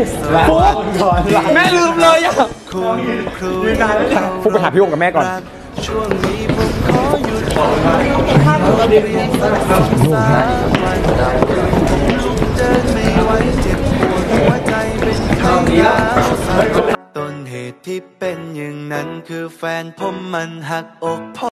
ฟุ๊กแม่ลืมเลยอ่ะฟุ๊กไปหาพี่โอกับแม่ก่อนช่วงนี้ผมขอหยุดเรียนสัก2-3 วันลุกเดินไม่ไหวเจ็บปวดหัวใจเป็นไข้ยาวต้นเหตุที่เป็นอย่างนั้นคือแฟนผมมันหักอก